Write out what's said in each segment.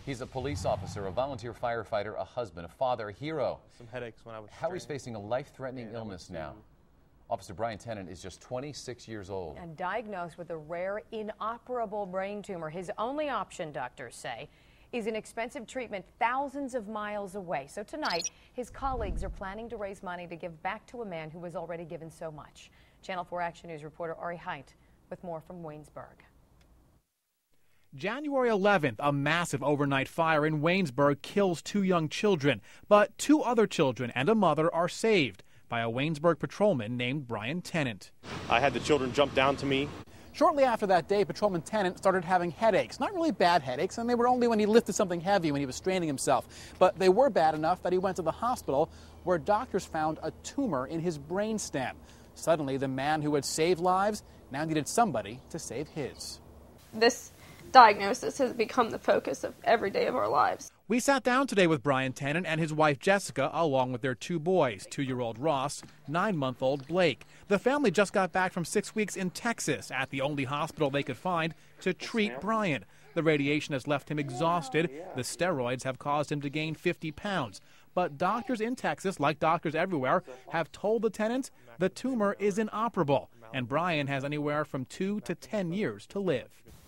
He's a police officer, a volunteer firefighter, a husband, a father, a hero. Some headaches when I was How he's facing a life-threatening illness now. Officer Brian Tennant is just 26 years old. And diagnosed with a rare, inoperable brain tumor. His only option, doctors say, is an expensive treatment thousands of miles away. So tonight, his colleagues are planning to raise money to give back to a man who has already given so much. Channel 4 Action News reporter Ari Height with more from Waynesburg. January 11th, a massive overnight fire in Waynesburg kills 2 young children, but 2 other children and a mother are saved by a Waynesburg patrolman named Brian Tennant. I had the children jump down to me. Shortly after that day, Patrolman Tennant started having headaches. Not really bad headaches, and they were only when he lifted something heavy when he was straining himself. But they were bad enough that he went to the hospital where doctors found a tumor in his brainstem. Suddenly, the man who had saved lives now needed somebody to save his. This diagnosis has become the focus of every day of our lives. We sat down today with Brian Tennant and his wife Jessica, along with their 2 boys, 2-year-old Ross, 9-month-old Blake. The family just got back from 6 weeks in Texas at the only hospital they could find to treat Brian. The radiation has left him exhausted. The steroids have caused him to gain 50 pounds. But doctors in Texas, like doctors everywhere, have told the Tennants the tumor is inoperable, and Brian has anywhere from 2 to 10 years to live.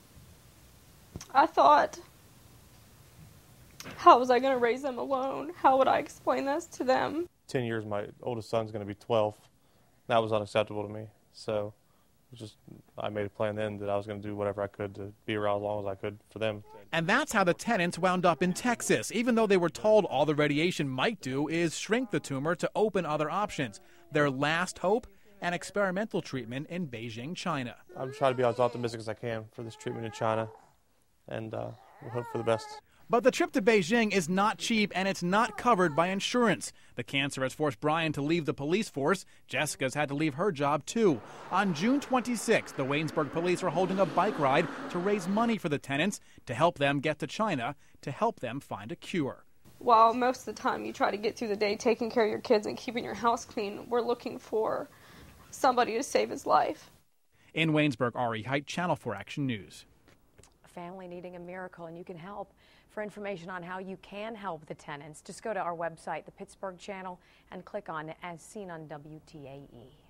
I thought, how was I going to raise them alone? How would I explain this to them? 10 years, my oldest son's going to be 12. That was unacceptable to me. So I made a plan then that I was going to do whatever I could to be around as long as I could for them. And that's how the Tennants wound up in Texas, even though they were told all the radiation might do is shrink the tumor to open other options. Their last hope, an experimental treatment in Beijing, China. I'm trying to be as optimistic as I can for this treatment in China, and we'll hope for the best. But the trip to Beijing is not cheap, and it's not covered by insurance. The cancer has forced Brian to leave the police force. Jessica's had to leave her job, too. On June 26th, the Waynesburg police are holding a bike ride to raise money for the Tennants, to help them get to China, to help them find a cure. While most of the time you try to get through the day taking care of your kids and keeping your house clean, we're looking for somebody to save his life. In Waynesburg, Ari Height, Channel 4 Action News. A family needing a miracle, and you can help. For information on how you can help the Tennants, just go to our website, the Pittsburgh Channel, and click on As Seen on WTAE.